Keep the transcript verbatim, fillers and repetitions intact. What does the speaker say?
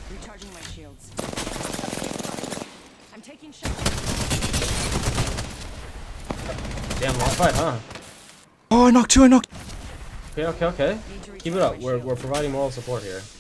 Recharging my shields. I'm taking shots. Damn, long fight, huh? Oh, I knocked two. I knocked. Okay, okay, okay. Keep it up. We're we're providing moral support here.